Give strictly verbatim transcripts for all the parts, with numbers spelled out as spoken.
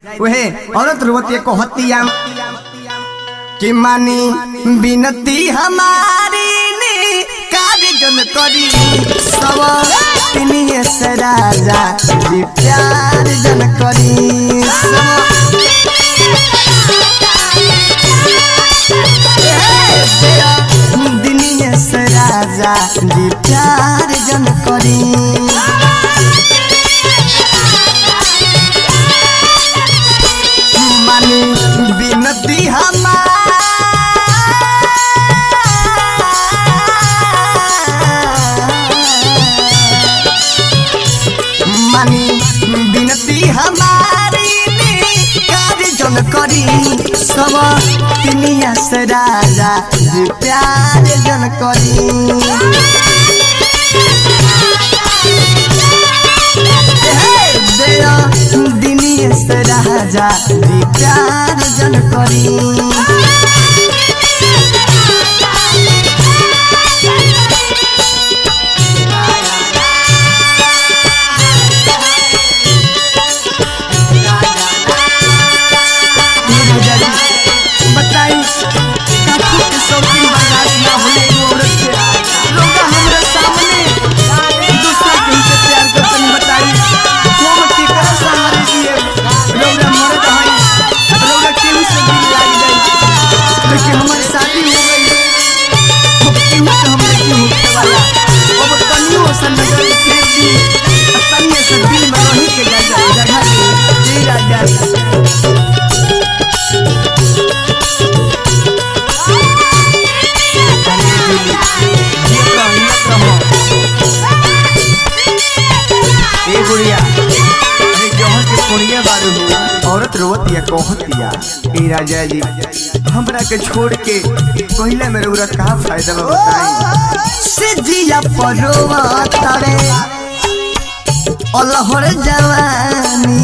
वहे औरत रुवती को हतिया कि मानी बिनती हमारी ने कार्य जन करी सब तिनिए से राजा जी प्यार जन करी सब दिनिए से राजा जी प्यार जन करी मानी बिनती मानी बिनती हमारी कार्य जन करी सब तिनिया से राजा जी प्यार जन करी दिनिया से राजा जी प्यार जन करी औरत रोवतिया कहतिया ए राजा जी हमरा के छोड़ के पहले मेरे उरा का फायदा बताई से जिया परोवता रे अलहर जवानी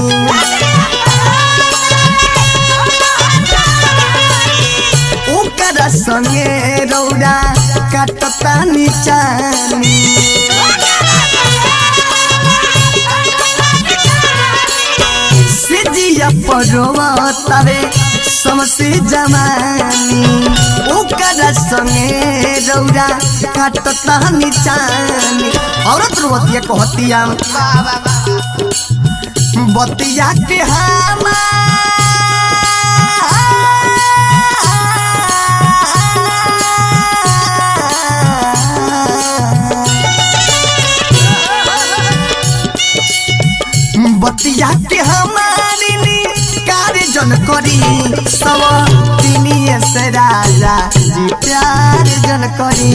ओकरा संगे रौदा काटता निचानी परोवता रे समसे जमानी ओकरा संगे रौदा काटता निचानी औरत रोवतिया कहतिया बतिया के हम बतिया के हमारी कार्य जन करी सब तिनिए से राजा जी प्यार जन करी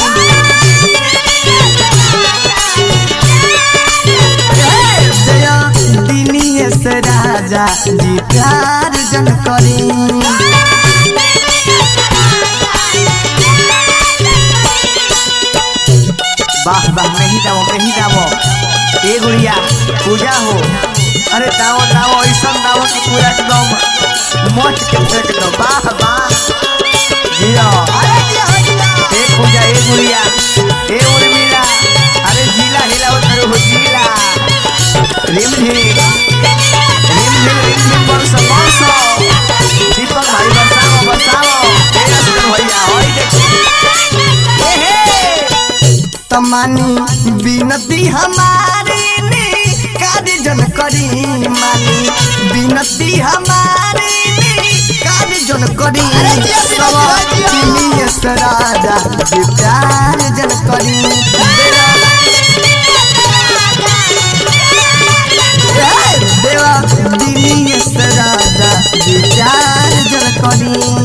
दिनिए से राजा जी प्यार जन करी वाह वाह नहीं दावो नहीं दावो ए गुड़िया पूजा हो अरे दावो दावो ऐसा दावो कि पूरा एकदम मच के फेंक दो वाह वाह जिया ए पूजा ए गुड़िया ए उर्मिला अरे जिला हिला उधर हो जिला रिम झिम रिम झिम रिम झिम बरस बरस दीपक भाई बरसाओ बरसाओ तेरा सुन भैया ओए देखो ए हे तमानी बिनती हमारी ने कार्य जन करी मानी बिनती हमारी ने कार्य जन करी सब तिनिए से राजा जी प्यार जन करी देवा दिनिए से राजा जी प्यार जन करी